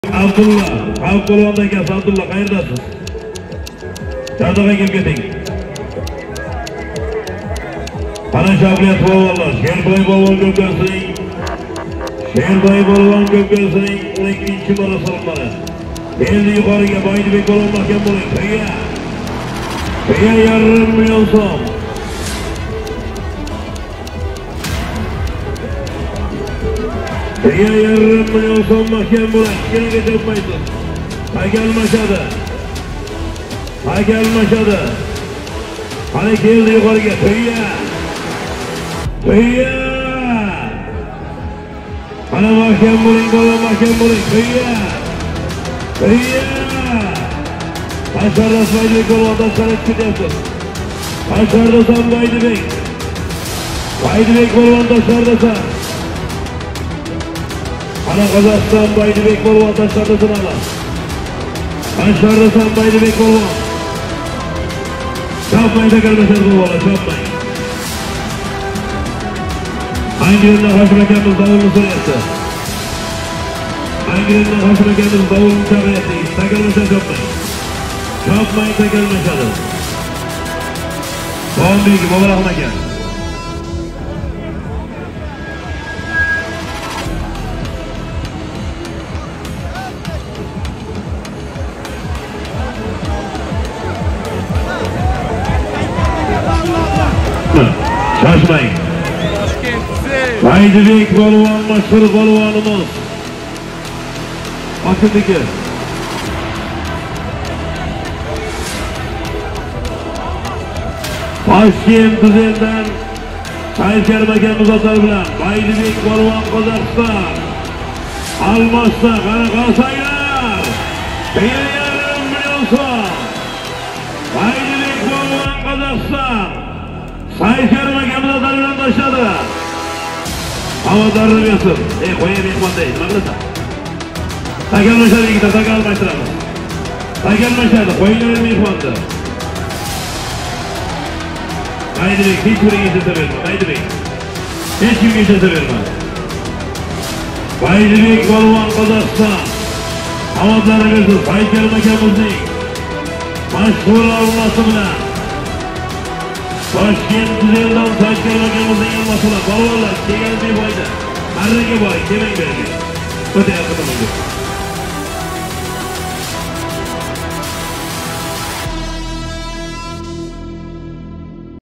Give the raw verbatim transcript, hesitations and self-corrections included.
Abdulla, Abdulladan kelsa Abdulla qayerdasiz? Chordoqqa kelib keting. Qana Shavkat polvonlar, Sherboy polvon ko'pkasining, Sherboy polvon ko'pkasining ikkinchi bora so'rmari. Endi yuqoriga Boydibek polvon mahkam bo'ling. Qiya. Qiya yarim million so'm. Qiya yarim million so'm mahkam bo'ling. Kinaga chopmaysiz. Hakalmashadi. Hakalmashadi. Qani keldi yuqoriga. Qiya. Qiya. Qani mahkam bo'ling, polvon mahkam bo'ling. Qiya. Qiya. Aşağıda Boydibek polvondan sanat ketyapsiz. Aşağıdasan Boydibek. Boydibek polvon aşağıdasan. Ana Qozog'iston Boydibek polvon aşağıdasan ana. Aşağıdasan Boydibek polvon. Chopmaydi kalmashadi polvonlar, chopmaydi. Angrenda Hoshim akamiz davulni so'rayapti. Angrenda Hoshim akamiz davulni chaqyapti. Takalmashadi, chopmaydi. Chopmaydi, takalmashadi. Bombek Boburahim aka. Shoshmang. Boydibek polvon mashhur polvonimiz. Oqtiki. Toshkent tuzendan Sayfar akamiz otar bilan Boydibek polvon Qozog'iston. Almashda qara qolsanglar. yarim million so'm. Boydibek polvon Qozog'iston. Sayfar akamiz otar bilan tashladi. Havodarni bersin. Ey qo'yib mehmonday, nima qilasan? Takalmashadi yigitlar, takalmashtiramiz. Takalmashadi, qo'yinglar mehmonni. Boydibek hech biriga ijozat berma, Boydibek. Hech kimga ijozat berma. Boydibek polvon Qozog'iston. Havodarni bersin. Sayfar akamizning mashhur olmasi bilan Toshkent tuzendan Sayfar akamizning olmasi bilan polvonlar kelgan deb oyda. Qarriga boring, kelmang berga. O'ta yaqin bo'ldi.